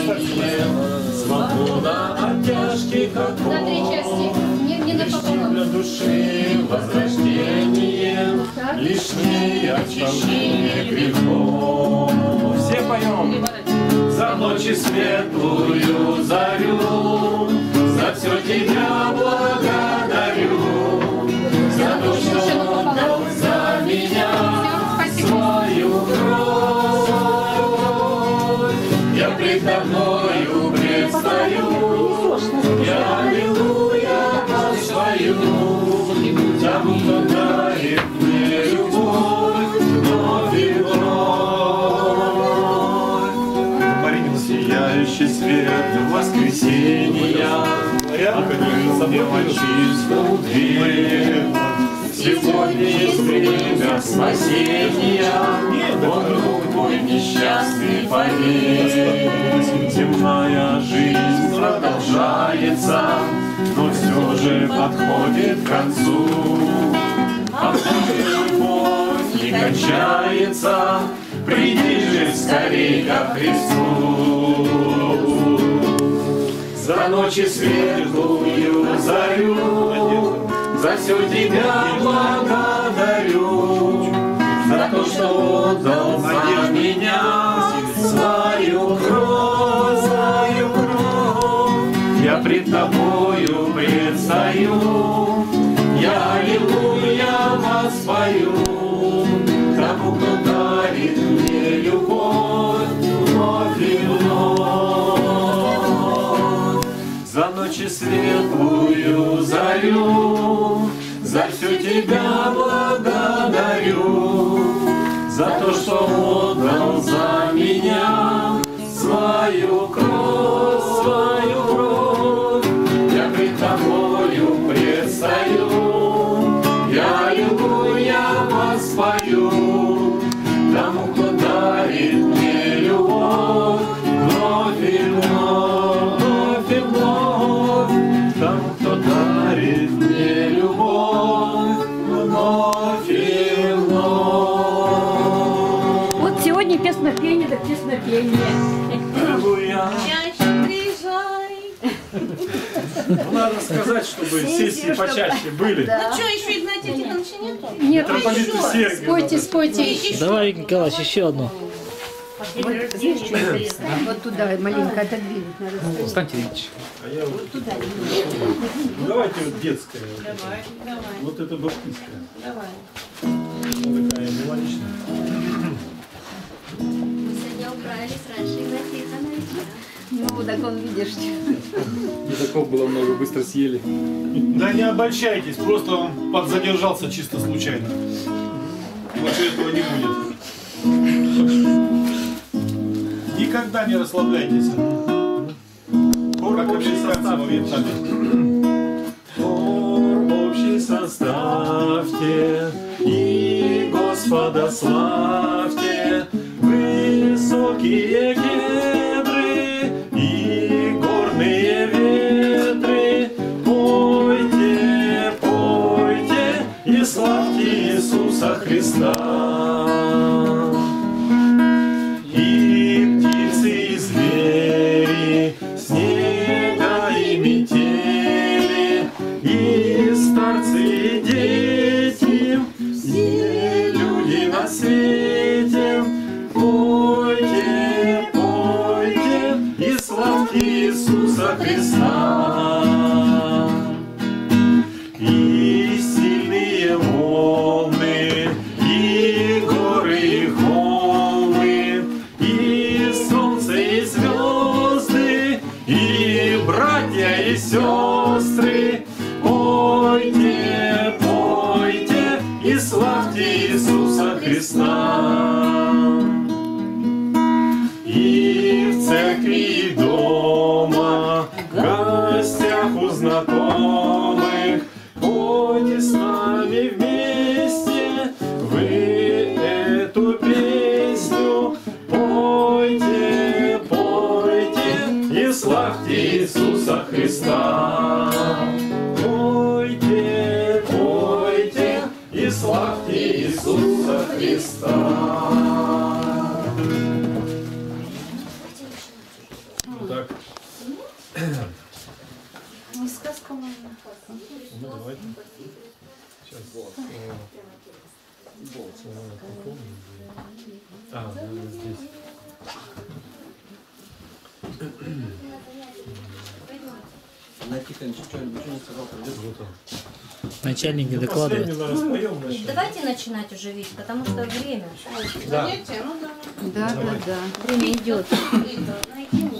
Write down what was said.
свобода от тяжких оков. Для души возрождение, лишнее очищение грехов. Все поем. За ночи светлую зарю, за все тебя благодарю, за то, что отдал за меня свою кровь. Я пред тобою предстаю, я аллилуйя воспою, тому, кто дарит мне любовь вновь и вновь. Сияющий свет воскресения открыл собой чистую дверь. Сегодня есть время спасения, о, друг мой несчастный, поверь. Земная жизнь продолжается, но все же подходит к концу. А Божья любовь не кончается, приди же скорей ко Христу. За ночи светлую зарю, за все тебя благодарю, за то, что отдал за меня свою кровь, свою кровь. Я пред тобою предстаю, я аллилуйя воспою, тому, кто дарит мне любовь вновь и вновь. За ночи светлую зарю, за все тебя благодарю, за то, что отдал за меня свою кровь, свою кровь. Я пред тобою предстаю, я аллилуйя воспою, тому, кто дарит мне любовь вновь и вновь, вновь и вновь, тому, кто дарит мне любовь вновь и вновь. Вот сегодня песнопение, да песнопение. Аллилуйя. Чаще приезжай. Ну, надо сказать, чтобы сессии почаще были. Ну что, еще Игнатия Тихоновича нету? Нет, Митрополиту Сергию спойте, надо. спойте. Давай, Николаевич, еще одну. Вот здесь чуть-чуть. Вот туда маленько отодвинуть надо. Встаньте, Ильич. А я вот туда. Ну, давайте вот детская. Давай, давай. Вот это баптистская. Давай. Такая мелодичная. Мы сегодня управились раньше Игнатия Тихоновича. Ну, так он, видишь. Языков было много, быстро съели. Да не обольщайтесь, просто он подзадержался чисто случайно. Больше этого не будет. Никогда не расслабляйтесь. Как американцы во Вьетнаме. Хор общий составьте и Господа славьте, высокие кедры и горные ветры. Пойте, пойте и славьте Иисуса Христа. И птицы, и звери, снега и метели, и старцы, и дети, все люди на свете. Пойте, пойте и славьте Иисуса Христа. И сильные волны, и горы, и холмы, и солнце, и звезды, и братья, и сестры. Пойте, пойте и славьте Иисуса Христа. И в церкви, и дома, в гостях у знакомых, пойте с нами вместе вы эту песню. Пойте, пойте и славьте Иисуса Христа. Пойте, пойте и славьте Иисуса Христа. А, наверное, здесь. На Тихоновича что-нибудь не сказал, придет. Вот он. Начальник не Последний, докладывает. наверное, споем начнем. Давайте начинать уже ведь, потому что время. Да. Занятие, ну да. Да, да, да. Время идет. Найди